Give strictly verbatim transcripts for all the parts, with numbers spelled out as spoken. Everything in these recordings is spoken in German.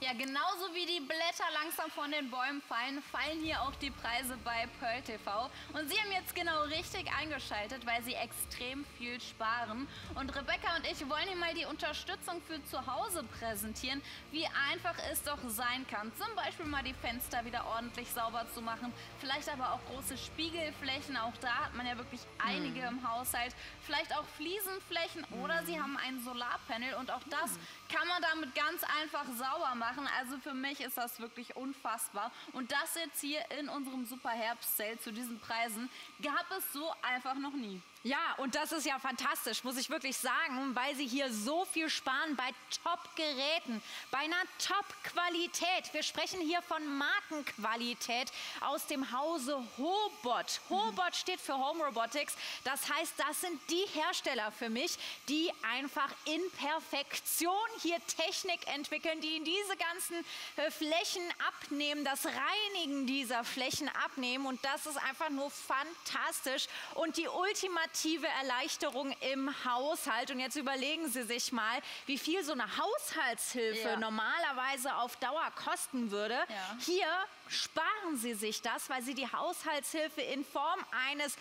Ja, genauso wie die Blätter langsam von den Bäumen fallen, fallen hier auch die Preise bei Pearl T V. Und Sie haben jetzt genau richtig eingeschaltet, weil Sie extrem viel sparen. Und Rebecca und ich wollen Ihnen mal die Unterstützung für zu Hause präsentieren, wie einfach es doch sein kann. Zum Beispiel mal die Fenster wieder ordentlich sauber zu machen, vielleicht aber auch große Spiegelflächen, auch da hat man ja wirklich einige im Haushalt, vielleicht auch Fliesenflächen oder Sie haben ein Solarpanel und auch das kann man damit ganz einfach sauber machen. Also für mich ist das wirklich unfassbar. Und das jetzt hier in unserem Super Herbst-Sale zu diesen Preisen gab es so einfach noch nie. Ja, und das ist ja fantastisch, muss ich wirklich sagen, weil Sie hier so viel sparen bei Top-Geräten, bei einer Top-Qualität. Wir sprechen hier von Markenqualität aus dem Hause Hobot. Hobot steht für Home Robotics. Das heißt, das sind die Hersteller für mich, die einfach in Perfektion hier Technik entwickeln, die in diese ganzen äh, Flächen abnehmen, das Reinigen dieser Flächen abnehmen. Und das ist einfach nur fantastisch und die ultimative Erleichterung im Haushalt. Und jetzt überlegen Sie sich mal, wie viel so eine Haushaltshilfe Ja. normalerweise auf Dauer kosten würde. Ja. Hier sparen Sie sich das, weil Sie die Haushaltshilfe in Form eines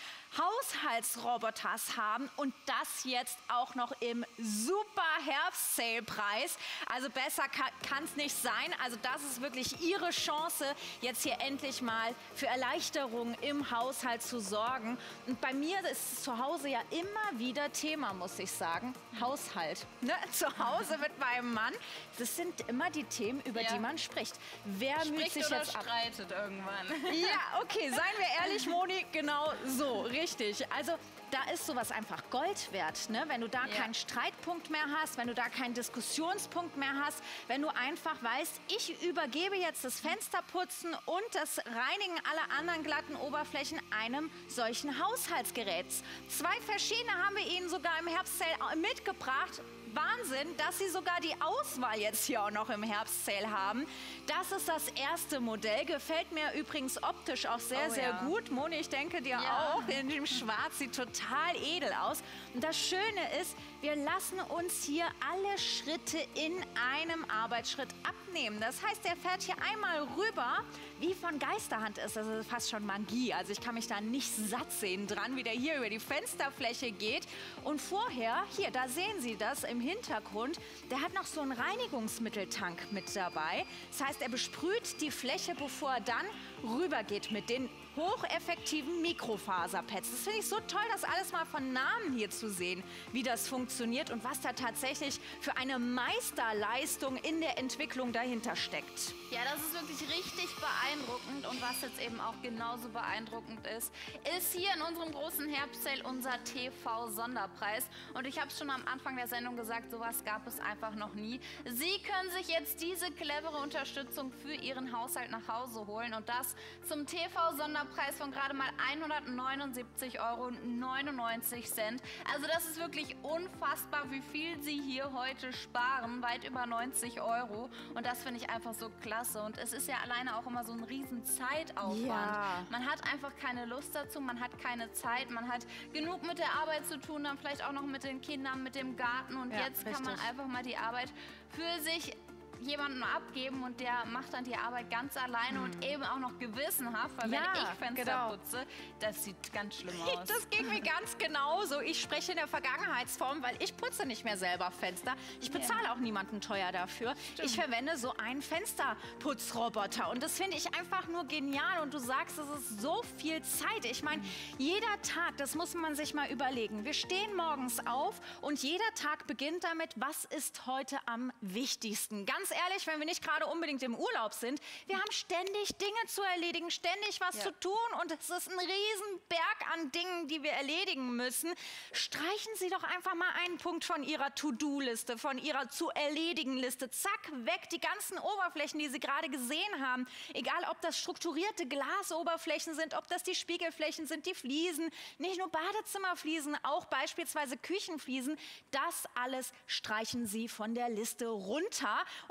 Haushaltsroboters haben und das jetzt auch noch im super Herbst-Sale-Preis. Also besser kann es nicht sein. Also das ist wirklich Ihre Chance, jetzt hier endlich mal für Erleichterung im Haushalt zu sorgen. Und bei mir ist es zu Hause ja immer wieder Thema, muss ich sagen. Haushalt. Ne? Zu Hause mit meinem Mann. Das sind immer die Themen, über Ja. die man spricht. Wer müht Spricht sich oder jetzt ab? streitet irgendwann. Ja, okay, seien wir ehrlich, Moni, genau so, richtig. Also da ist sowas einfach Gold wert, ne? Wenn du da Ja. keinen Streitpunkt mehr hast, wenn du da keinen Diskussionspunkt mehr hast, wenn du einfach weißt, ich übergebe jetzt das Fensterputzen und das Reinigen aller anderen glatten Oberflächen einem solchen Haushaltsgerät. Zwei verschiedene haben wir Ihnen sogar im Herbst-Sale mitgebracht. Wahnsinn, dass Sie sogar die Auswahl jetzt hier auch noch im Herbst-Sale haben. Das ist das erste Modell. Gefällt mir übrigens optisch auch sehr, Oh, sehr ja. gut. Moni, ich denke dir Ja. auch. In dem Schwarz sieht total edel aus. Und das Schöne ist, wir lassen uns hier alle Schritte in einem Arbeitsschritt abnehmen. Das heißt, er fährt hier einmal rüber, wie von Geisterhand ist. Das ist fast schon Magie. Also ich kann mich da nicht satt sehen dran, wie der hier über die Fensterfläche geht. Und vorher, hier, da sehen Sie das im Hintergrund, der hat noch so einen Reinigungsmitteltank mit dabei. Das heißt, er besprüht die Fläche, bevor er dann rübergeht mit den hocheffektiven Mikrofaserpads. Das finde ich so toll, das alles mal von Namen hier zu sehen, wie das funktioniert und was da tatsächlich für eine Meisterleistung in der Entwicklung dahinter steckt. Ja, das ist wirklich richtig beeindruckend und was jetzt eben auch genauso beeindruckend ist, ist hier in unserem großen Herbstsale unser T V-Sonderpreis. Und ich habe es schon am Anfang der Sendung gesagt, sowas gab es einfach noch nie. Sie können sich jetzt diese clevere Unterstützung für Ihren Haushalt nach Hause holen und das zum T V-Sonderpreis von gerade mal hundertneunundsiebzig Euro neunundneunzig. Also das ist wirklich unfassbar, wie viel Sie hier heute sparen, weit über neunzig Euro. Und das finde ich einfach so klasse. Und es ist ja alleine auch immer so ein riesen Zeitaufwand. Ja. Man hat einfach keine Lust dazu, man hat keine Zeit, man hat genug mit der Arbeit zu tun, dann vielleicht auch noch mit den Kindern, mit dem Garten. Und Ja, jetzt kann man richtig. einfach mal die Arbeit für sich jemanden abgeben und der macht dann die Arbeit ganz alleine und eben auch noch gewissenhaft, weil Ja, wenn ich Fenster genau. putze, das sieht ganz schlimm aus. Das ging mir ganz genauso. Ich spreche in der Vergangenheitsform, weil ich putze nicht mehr selber Fenster. Ich bezahle auch niemanden teuer dafür. Ich verwende so einen Fensterputzroboter und das finde ich einfach nur genial. Und du sagst, es ist so viel Zeit. Ich meine, jeder Tag, das muss man sich mal überlegen. Wir stehen morgens auf und jeder Tag beginnt damit, was ist heute am wichtigsten? Ganz ehrlich, wenn wir nicht gerade unbedingt im Urlaub sind, wir haben ständig Dinge zu erledigen, ständig was Ja. zu tun und es ist ein riesen Berg an Dingen, die wir erledigen müssen. Streichen Sie doch einfach mal einen Punkt von Ihrer To-Do-Liste, von Ihrer zu erledigen Liste. Zack, weg die ganzen Oberflächen, die Sie gerade gesehen haben. Egal, ob das strukturierte Glasoberflächen sind, ob das die Spiegelflächen sind, die Fliesen, nicht nur Badezimmerfliesen, auch beispielsweise Küchenfliesen. Das alles streichen Sie von der Liste runter. Und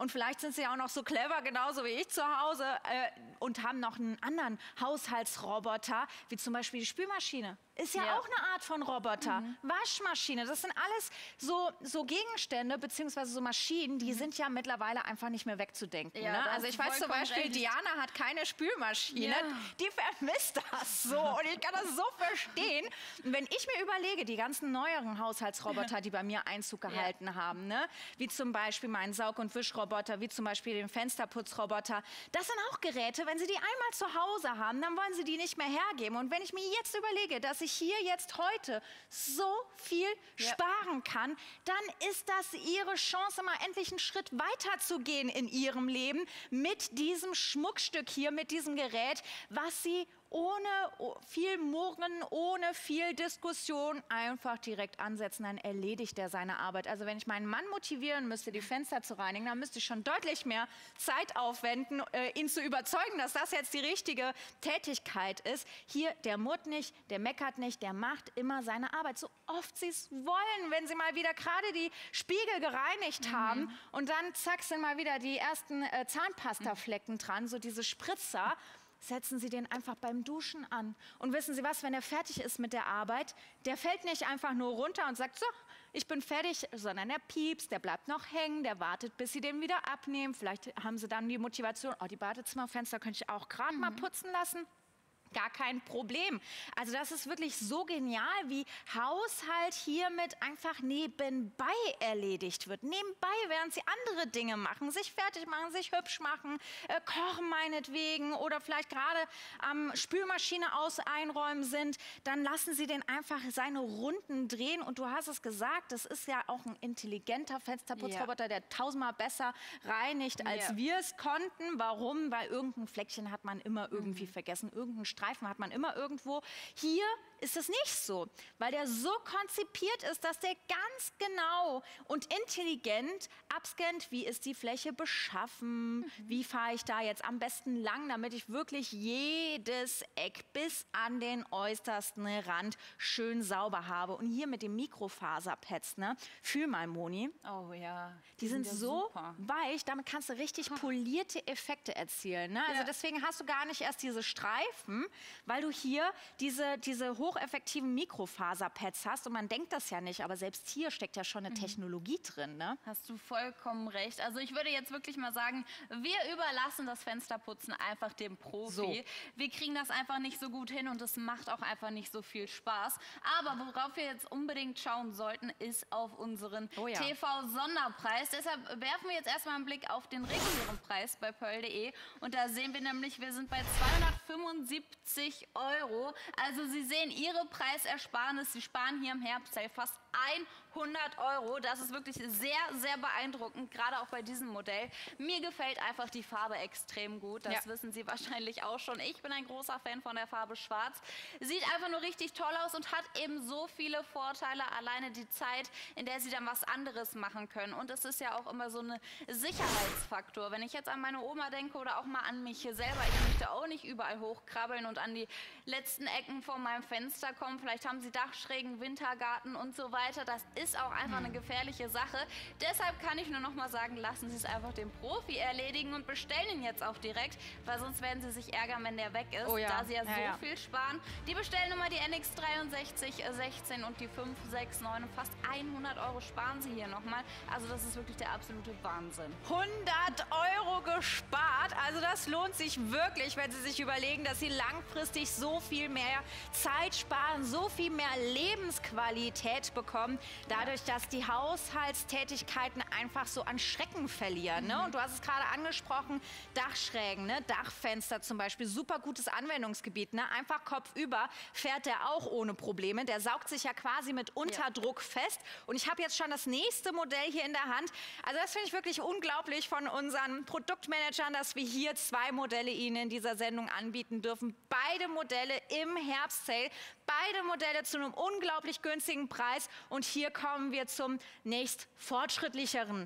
Und vielleicht sind sie auch noch so clever, genauso wie ich zu Hause, äh, und haben noch einen anderen Haushaltsroboter, wie zum Beispiel die Spülmaschine. Ist ja, ja auch eine Art von Roboter. Mhm. Waschmaschine, das sind alles so, so Gegenstände beziehungsweise so Maschinen, die mhm. sind ja mittlerweile einfach nicht mehr wegzudenken. Ja, ne? Also ich weiß zum Beispiel, recht. Diana hat keine Spülmaschine, ja. die vermisst das so und ich kann das so verstehen. Und wenn ich mir überlege, die ganzen neueren Haushaltsroboter, die bei mir Einzug gehalten ja. haben, ne? Wie zum Beispiel meinen Saug- und Wischroboter, wie zum Beispiel den Fensterputzroboter, das sind auch Geräte, wenn Sie die einmal zu Hause haben, dann wollen Sie die nicht mehr hergeben. Und wenn ich mir jetzt überlege, dass ich hier jetzt heute so viel ja. sparen kann, dann ist das Ihre Chance, mal endlich einen Schritt weiter zu gehen in Ihrem Leben mit diesem Schmuckstück hier, mit diesem Gerät, was Sie ohne viel Murren, ohne viel Diskussion einfach direkt ansetzen, dann erledigt er seine Arbeit. Also wenn ich meinen Mann motivieren müsste, die Fenster zu reinigen, dann müsste ich schon deutlich mehr Zeit aufwenden, äh, ihn zu überzeugen, dass das jetzt die richtige Tätigkeit ist. Hier, der murrt nicht, der meckert nicht, der macht immer seine Arbeit, so oft sie es wollen. Wenn sie mal wieder gerade die Spiegel gereinigt mhm. haben und dann zack, sind mal wieder die ersten äh, Zahnpastaflecken dran, so diese Spritzer, setzen Sie den einfach beim Duschen an. Und wissen Sie was, wenn er fertig ist mit der Arbeit, der fällt nicht einfach nur runter und sagt, so, ich bin fertig, sondern der piepst, der bleibt noch hängen, der wartet, bis Sie den wieder abnehmen. Vielleicht haben Sie dann die Motivation, oh, die Badezimmerfenster könnte ich auch gerade mhm. mal putzen lassen. Gar kein Problem. Also das ist wirklich so genial, wie Haushalt hiermit einfach nebenbei erledigt wird. Nebenbei, während Sie andere Dinge machen, sich fertig machen, sich hübsch machen, äh, kochen meinetwegen oder vielleicht gerade am Spülmaschine aus einräumen sind, dann lassen Sie den einfach seine Runden drehen. Und du hast es gesagt, das ist ja auch ein intelligenter Fensterputzroboter, ja. der tausendmal besser reinigt, als ja. wir es konnten. Warum? Weil irgendein Fleckchen hat man immer irgendwie mhm. vergessen, irgendein Streifen hat man immer irgendwo. Hier ist es nicht so, weil der so konzipiert ist, dass der ganz genau und intelligent abscannt, wie ist die Fläche beschaffen, mhm. wie fahre ich da jetzt am besten lang, damit ich wirklich jedes Eck bis an den äußersten Rand schön sauber habe. Und hier mit den Mikrofaserpads, ne? Fühl mal, Moni. Oh ja. Die, die sind, sind ja so super. weich, damit kannst du richtig polierte Effekte erzielen. Ne? Also ja. deswegen hast du gar nicht erst diese Streifen, weil du hier diese, diese hocheffektiven Mikrofaserpads hast. Und man denkt das ja nicht, aber selbst hier steckt ja schon eine mhm. Technologie drin. Ne? Hast du vollkommen recht. Also ich würde jetzt wirklich mal sagen, wir überlassen das Fensterputzen einfach dem Profi. So. Wir kriegen das einfach nicht so gut hin und es macht auch einfach nicht so viel Spaß. Aber worauf wir jetzt unbedingt schauen sollten, ist auf unseren oh ja. T V-Sonderpreis. Deshalb werfen wir jetzt erstmal einen Blick auf den regulären Preis bei pearl punkt de. Und da sehen wir nämlich, wir sind bei zweihundertfünfundsiebzig Euro. Also Sie sehen Ihre Preisersparnis. Sie sparen hier im Herbstsale fast hundert Euro. Das ist wirklich sehr, sehr beeindruckend, gerade auch bei diesem Modell. Mir gefällt einfach die Farbe extrem gut. Das ja. wissen Sie wahrscheinlich auch schon. Ich bin ein großer Fan von der Farbe Schwarz. Sieht einfach nur richtig toll aus und hat eben so viele Vorteile. Alleine die Zeit, in der Sie dann was anderes machen können. Und es ist ja auch immer so ein Sicherheitsfaktor. Wenn ich jetzt an meine Oma denke oder auch mal an mich selber, ich möchte auch nicht überall hochkrabbeln und an die letzten Ecken von meinem Fenster kommen. Vielleicht haben Sie Dachschrägen, Wintergarten und so weiter. Das ist auch einfach eine gefährliche Sache. Deshalb kann ich nur noch mal sagen, lassen Sie es einfach dem Profi erledigen und bestellen ihn jetzt auch direkt, weil sonst werden Sie sich ärgern, wenn der weg ist, oh ja. da Sie ja, ja so ja. viel sparen. Die Bestellnummer, die N X dreiundsechzig sechzehn und die fünf sechs neun. Und fast hundert Euro sparen Sie hier nochmal. Also das ist wirklich der absolute Wahnsinn. hundert Euro gespart. Also das lohnt sich wirklich, wenn Sie sich überlegen, dass Sie langfristig so viel mehr Zeit sparen, so viel mehr Lebensqualität bekommen, dadurch, dass die Haushaltstätigkeiten einfach so an Schrecken verlieren. Ne? Und du hast es gerade angesprochen, Dachschrägen, ne? Dachfenster zum Beispiel, super gutes Anwendungsgebiet. Ne? Einfach kopfüber fährt der auch ohne Probleme. Der saugt sich ja quasi mit Unterdruck ja. fest. Und ich habe jetzt schon das nächste Modell hier in der Hand. Also das finde ich wirklich unglaublich von unseren Produktmanagern, dass wir hier zwei Modelle Ihnen in dieser Sendung anbieten dürfen. Beide Modelle im Herbstsale. Beide Modelle zu einem unglaublich günstigen Preis. Und hier kommen wir zum nächst fortschrittlicheren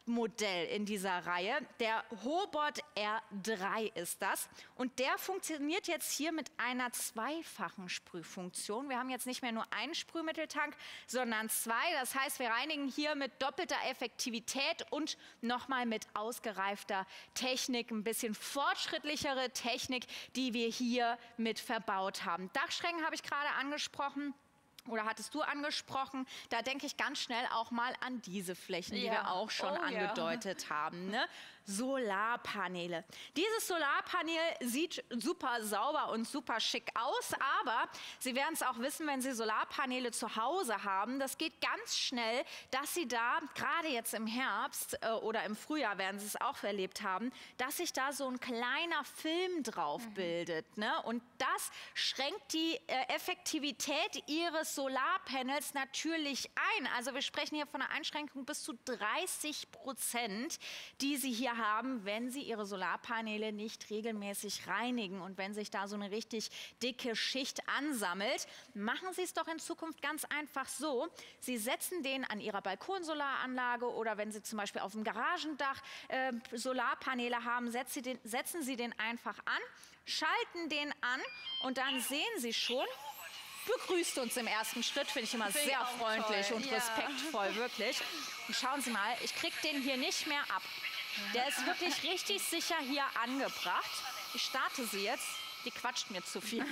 Modell in dieser Reihe. Der Hobot R drei ist das. Und der funktioniert jetzt hier mit einer zweifachen Sprühfunktion. Wir haben jetzt nicht mehr nur einen Sprühmitteltank, sondern zwei. Das heißt, wir reinigen hier mit doppelter Effektivität und nochmal mit ausgereifter Technik, ein bisschen fortschrittlichere Technik, die wir hier mit verbaut haben. Dachschränke habe ich gerade angesprochen. Oder hattest du angesprochen, da denke ich ganz schnell auch mal an diese Flächen, die ja. wir auch schon oh, angedeutet ja. haben. Ne? Solarpaneele. Dieses Solarpanel sieht super sauber und super schick aus, aber Sie werden es auch wissen, wenn Sie Solarpaneele zu Hause haben, das geht ganz schnell, dass Sie da, gerade jetzt im Herbst äh, oder im Frühjahr werden Sie es auch erlebt haben, dass sich da so ein kleiner Film drauf mhm. bildet. Ne? Und das schränkt die äh, Effektivität Ihres Solarpanels natürlich ein. Also wir sprechen hier von einer Einschränkung bis zu dreißig Prozent, die Sie hier haben, wenn Sie Ihre Solarpaneele nicht regelmäßig reinigen und wenn sich da so eine richtig dicke Schicht ansammelt. Machen Sie es doch in Zukunft ganz einfach so. Sie setzen den an Ihrer Balkonsolaranlage oder wenn Sie zum Beispiel auf dem Garagendach äh, Solarpaneele haben, setzen Sie, den, setzen Sie den einfach an, schalten den an und dann sehen Sie schon, begrüßt uns im ersten Schritt, finde ich immer find sehr ich freundlich toll. und ja. respektvoll, wirklich. Und schauen Sie mal, ich kriege den hier nicht mehr ab. Der ist wirklich richtig sicher hier angebracht. Ich starte sie jetzt. Die quatscht mir zu viel.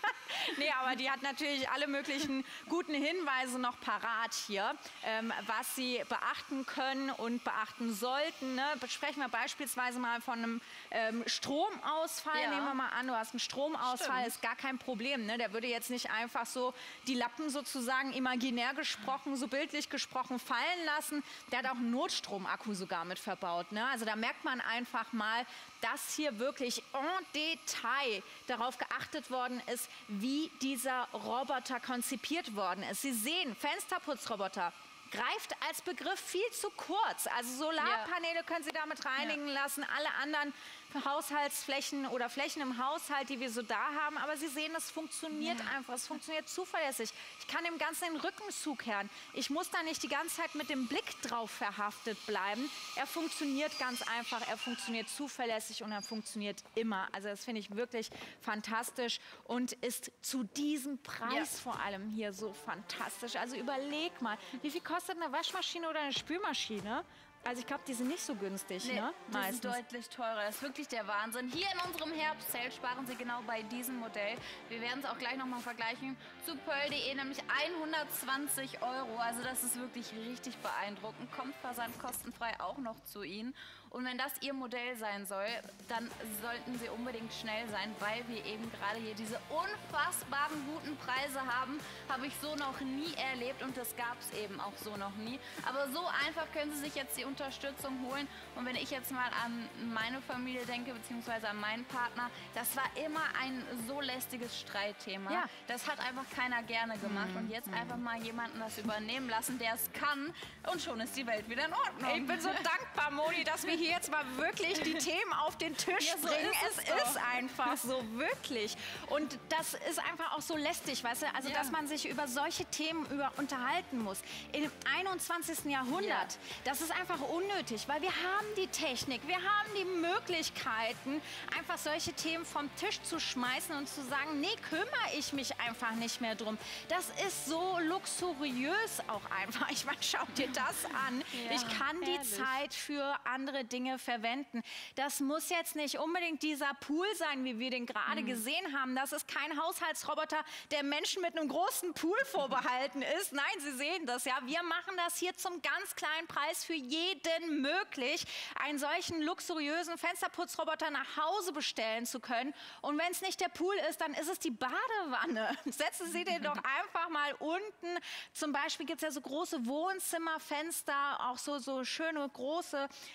Nee, aber die hat natürlich alle möglichen guten Hinweise noch parat hier, ähm, was Sie beachten können und beachten sollten. Ne? Sprechen wir beispielsweise mal von einem ähm, Stromausfall. Ja. Nehmen wir mal an, du hast einen Stromausfall, Stimmt. ist gar kein Problem. Ne? Der würde jetzt nicht einfach so die Lappen sozusagen imaginär gesprochen, so bildlich gesprochen fallen lassen. Der hat auch einen Notstromakku sogar mit verbaut. Ne? Also da merkt man einfach mal, dass hier wirklich en Detail darauf geachtet worden ist, wie dieser Roboter konzipiert worden ist. Sie sehen, Fensterputzroboter greift als Begriff viel zu kurz. Also Solarpaneele ja. können Sie damit reinigen ja. lassen, alle anderen Haushaltsflächen oder Flächen im Haushalt, die wir so da haben. Aber Sie sehen, es funktioniert ja. einfach, es funktioniert zuverlässig. Ich kann dem Ganzen den Rücken zukehren. Ich muss da nicht die ganze Zeit mit dem Blick drauf verhaftet bleiben. Er funktioniert ganz einfach, er funktioniert zuverlässig und er funktioniert immer. Also das finde ich wirklich fantastisch und ist zu diesem Preis ja. vor allem hier so fantastisch. Also überleg mal, wie viel kostet eine Waschmaschine oder eine Spülmaschine? Also ich glaube, die sind nicht so günstig, nee, ne? Die sind deutlich teurer. Das ist wirklich der Wahnsinn. Hier in unserem Herbstzelt sparen Sie genau bei diesem Modell. Wir werden es auch gleich nochmal vergleichen zu Pearl punkt de, nämlich hundertzwanzig Euro. Also das ist wirklich richtig beeindruckend. Kommt versandkostenfrei auch noch zu Ihnen. Und wenn das Ihr Modell sein soll, dann sollten Sie unbedingt schnell sein, weil wir eben gerade hier diese unfassbaren guten Preise haben. Habe ich so noch nie erlebt und das gab es eben auch so noch nie. Aber so einfach können Sie sich jetzt die Unterstützung holen. Und wenn ich jetzt mal an meine Familie denke, beziehungsweise an meinen Partner, das war immer ein so lästiges Streitthema. Ja. Das hat einfach keiner gerne gemacht. Mhm. Und jetzt einfach mal jemanden das übernehmen lassen, der es kann. Und schon ist die Welt wieder in Ordnung. Ich bin so dankbar, Moni, dass wir hier jetzt mal wirklich die Themen auf den Tisch ja, so bringen. Ist es es ist einfach so, wirklich. Und das ist einfach auch so lästig, weißt du? Also, ja. dass man sich über solche Themen über unterhalten muss. Im einundzwanzigsten Jahrhundert, ja. das ist einfach unnötig, weil wir haben die Technik, wir haben die Möglichkeiten, einfach solche Themen vom Tisch zu schmeißen und zu sagen, nee, kümmere ich mich einfach nicht mehr drum. Das ist so luxuriös auch einfach. Ich meine, schau dir das an. Ja, ich kann die ehrlich. Zeit für andere Dinge verwenden. Das muss jetzt nicht unbedingt dieser Pool sein, wie wir den gerade mhm. gesehen haben. Das ist kein Haushaltsroboter, der Menschen mit einem großen Pool vorbehalten ist. Nein, Sie sehen das ja. Wir machen das hier zum ganz kleinen Preis für jeden möglich, einen solchen luxuriösen Fensterputzroboter nach Hause bestellen zu können. Und wenn es nicht der Pool ist, dann ist es die Badewanne. Setzen Sie den doch einfach mal unten. Zum Beispiel gibt es ja so große Wohnzimmerfenster, auch so, so schöne große äh,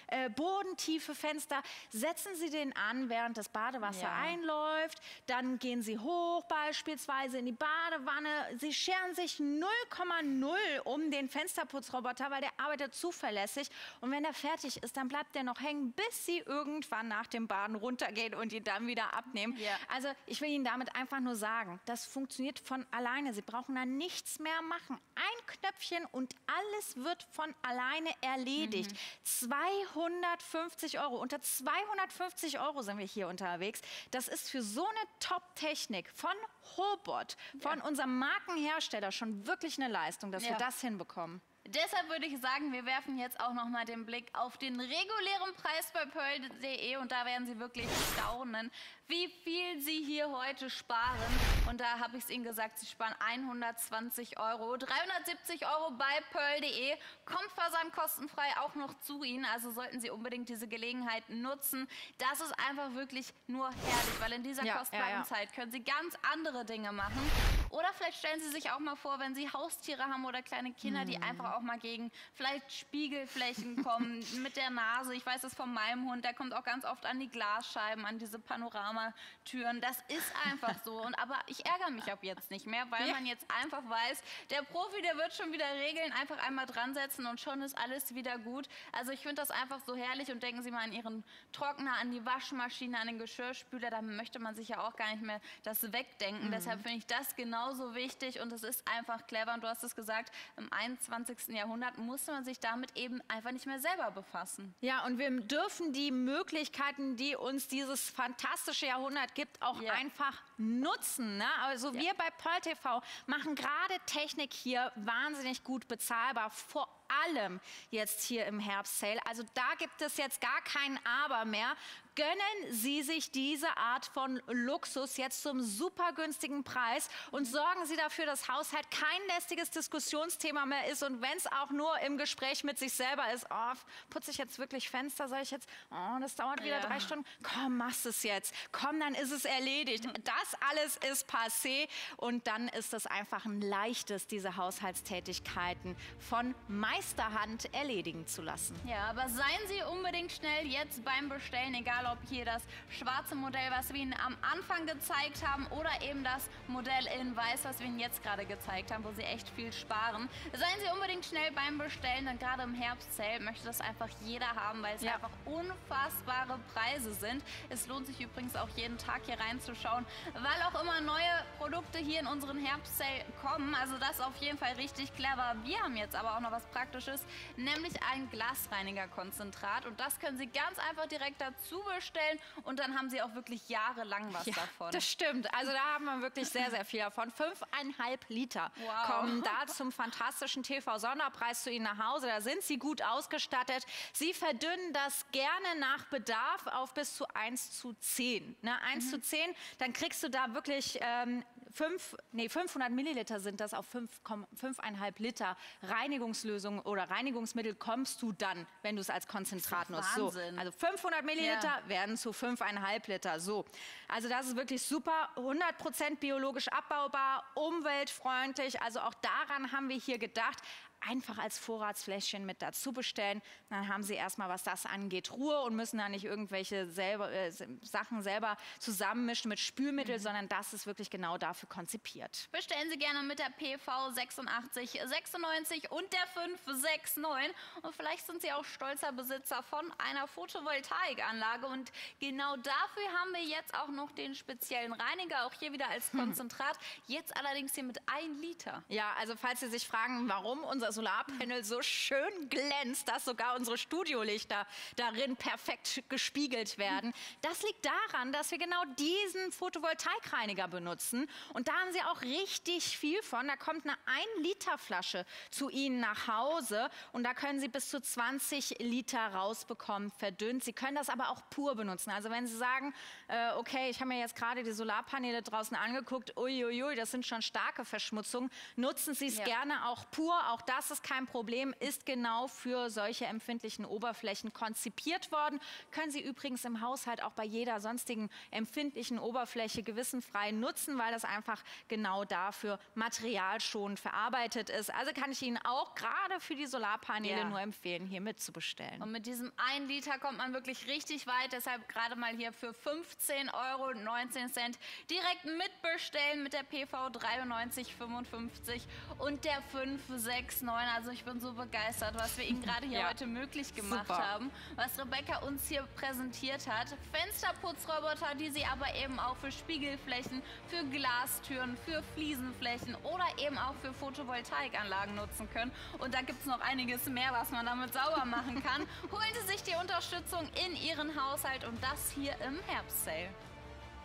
bodentiefe Fenster. Setzen Sie den an, während das Badewasser Ja. einläuft. Dann gehen Sie hoch beispielsweise in die Badewanne. Sie scheren sich null Komma null um den Fensterputzroboter, weil der arbeitet zuverlässig. Und wenn er fertig ist, dann bleibt der noch hängen, bis Sie irgendwann nach dem Baden runtergehen und ihn dann wieder abnehmen. Ja. Also ich will Ihnen damit einfach nur sagen, das funktioniert von alleine. Sie brauchen da nichts mehr machen. Ein Knöpfchen und alles wird von alleine erledigt. Mhm. zweihundertfünfzig Euro. Unter zweihundertfünfzig Euro sind wir hier unterwegs. Das ist für so eine Top-Technik von Hobot, von ja. unserem Markenhersteller schon wirklich eine Leistung, dass ja. wir das hinbekommen. Deshalb würde ich sagen, wir werfen jetzt auch noch mal den Blick auf den regulären Preis bei pearl punkt de und da werden Sie wirklich staunen, wie viel Sie hier heute sparen. Und da habe ich es Ihnen gesagt, Sie sparen hundertzwanzig Euro. dreihundertsiebzig Euro bei pearl punkt de, kommt versandkostenfrei auch noch zu Ihnen. Also sollten Sie unbedingt diese Gelegenheit nutzen. Das ist einfach wirklich nur herrlich, weil in dieser ja, kostbaren ja, ja. Zeit können Sie ganz andere Dinge machen. Oder vielleicht stellen Sie sich auch mal vor, wenn Sie Haustiere haben oder kleine Kinder, die einfach auch mal gegen vielleicht Spiegelflächen kommen mit der Nase. Ich weiß das von meinem Hund, der kommt auch ganz oft an die Glasscheiben, an diese Panoramatüren. Das ist einfach so. Und, aber ich ärgere mich ab jetzt nicht mehr, weil ja. man jetzt einfach weiß, der Profi, der wird schon wieder regeln, einfach einmal dran setzen und schon ist alles wieder gut. Also ich finde das einfach so herrlich und denken Sie mal an Ihren Trockner, an die Waschmaschine, an den Geschirrspüler. Da möchte man sich ja auch gar nicht mehr das wegdenken. Mhm. Deshalb finde ich das genauso wichtig und es ist einfach clever. Und du hast es gesagt, im einundzwanzigsten Jahrhundert musste man sich damit eben einfach nicht mehr selber befassen. Ja, und wir dürfen die Möglichkeiten, die uns dieses fantastische Jahrhundert gibt, auch ja. einfach nutzen. Ne? Also ja. wir bei Pearl T V machen gerade Technik hier wahnsinnig gut bezahlbar, vor allem jetzt hier im Herbst-Sale. Also da gibt es jetzt gar kein Aber mehr. Gönnen Sie sich diese Art von Luxus jetzt zum super günstigen Preis und sorgen Sie dafür, dass Haushalt kein lästiges Diskussionsthema mehr ist und wenn es auch nur im Gespräch mit sich selber ist, oh, putze ich jetzt wirklich Fenster, soll ich jetzt, oh, das dauert wieder ja. drei Stunden, komm, machst es jetzt, komm, dann ist es erledigt. Das alles ist passé und dann ist es einfach ein leichtes, diese Haushaltstätigkeiten von Meisterhand erledigen zu lassen. Ja, aber seien Sie unbedingt schnell jetzt beim Bestellen, egal ob hier das schwarze Modell, was wir Ihnen am Anfang gezeigt haben oder eben das Modell in weiß, was wir Ihnen jetzt gerade gezeigt haben, wo Sie echt viel sparen. Seien Sie unbedingt schnell beim Bestellen, denn gerade im Herbst-Sale möchte das einfach jeder haben, weil es ja. einfach unfassbare Preise sind. Es lohnt sich übrigens auch jeden Tag hier reinzuschauen, weil auch immer neue Produkte hier in unseren Herbst-Sale kommen. Also das ist auf jeden Fall richtig clever. Wir haben jetzt aber auch noch was Praktisches, nämlich ein Glasreinigerkonzentrat und das können Sie ganz einfach direkt dazu bestellen und dann haben Sie auch wirklich jahrelang was ja, davon. Das stimmt. Also da haben wir wirklich sehr, sehr viel davon. Fünfeinhalb Liter wow. kommen da zum fantastischen T V-Sonderpreis zu Ihnen nach Hause. Da sind Sie gut ausgestattet. Sie verdünnen das gerne nach Bedarf auf bis zu eins zu zehn. Ne, eins mhm. zu zehn, dann kriegst du da wirklich ähm, fünf, nee, fünfhundert Milliliter sind das auf fünfeinhalb Liter Reinigungslösung oder Reinigungsmittel kommst du dann, wenn du es als Konzentrat nutzt. So, also fünfhundert Milliliter ja. werden zu fünfeinhalb Liter. So, also das ist wirklich super, hundert Prozent biologisch abbaubar, umweltfreundlich. Also auch daran haben wir hier gedacht. Einfach als Vorratsfläschchen mit dazu bestellen. Dann haben Sie erstmal, was das angeht, Ruhe und müssen da nicht irgendwelche selber, äh, Sachen selber zusammenmischen mit Spülmittel, mhm. sondern das ist wirklich genau dafür konzipiert. Bestellen Sie gerne mit der P V sechsundachtzig sechsundneunzig und der fünf sechs neun und vielleicht sind Sie auch stolzer Besitzer von einer Photovoltaikanlage und genau dafür haben wir jetzt auch noch den speziellen Reiniger, auch hier wieder als Konzentrat, jetzt allerdings hier mit ein Liter. Ja, also falls Sie sich fragen, warum unser Solarpanel so schön glänzt, dass sogar unsere Studiolichter darin perfekt gespiegelt werden. Das liegt daran, dass wir genau diesen Photovoltaikreiniger benutzen. Und da haben Sie auch richtig viel von. Da kommt eine ein Liter Flasche zu Ihnen nach Hause und da können Sie bis zu zwanzig Liter rausbekommen, verdünnt. Sie können das aber auch pur benutzen. Also wenn Sie sagen, äh, okay, ich habe mir jetzt gerade die Solarpaneele draußen angeguckt, uiuiui, das sind schon starke Verschmutzungen, nutzen Sie es ja. gerne auch pur. Auch das das ist kein Problem, ist genau für solche empfindlichen Oberflächen konzipiert worden. Können Sie übrigens im Haushalt auch bei jeder sonstigen empfindlichen Oberfläche gewissenfrei nutzen, weil das einfach genau dafür materialschonend verarbeitet ist. Also kann ich Ihnen auch gerade für die Solarpaneele Ja. nur empfehlen, hier mitzubestellen. Und mit diesem ein Liter kommt man wirklich richtig weit. Deshalb gerade mal hier für fünfzehn Euro neunzehn Cent direkt mitbestellen mit der P V dreiundneunzig fünfundfünfzig und der fünf sechs neun. Also ich bin so begeistert, was wir Ihnen gerade hier Ja. heute möglich gemacht Super. haben. Was Rebecca uns hier präsentiert hat. Fensterputzroboter, die sie aber eben auch für Spiegelflächen, für Glastüren, für Fliesenflächen oder eben auch für Photovoltaikanlagen nutzen können. Und da gibt es noch einiges mehr, was man damit sauber machen kann. Holen Sie sich die Unterstützung in Ihren Haushalt und das hier im Herbstsale.